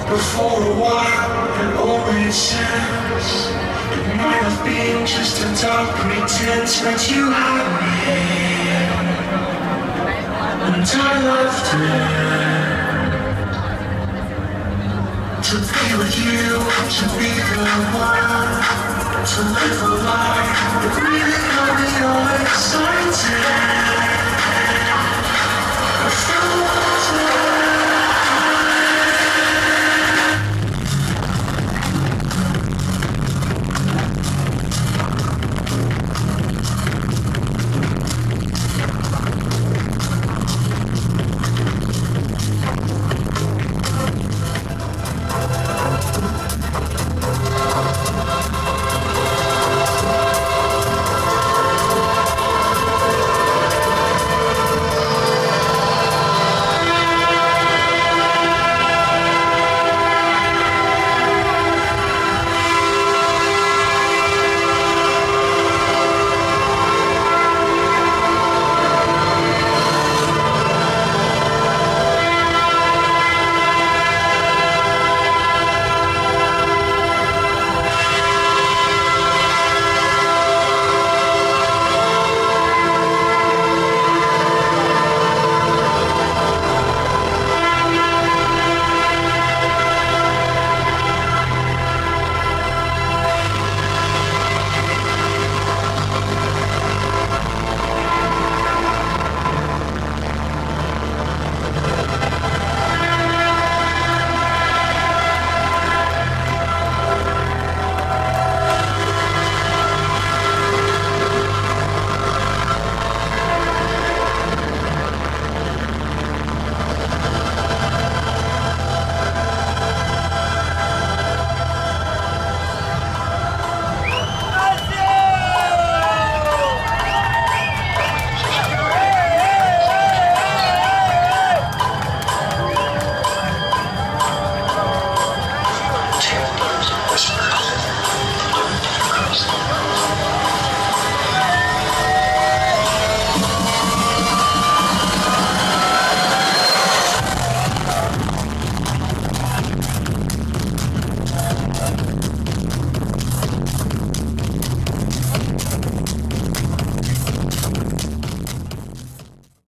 But for a while, it all made sense. It might have been just a dark pretense that you had me, and I left it. To be with you, to be the one, to live a life that really got me all excited.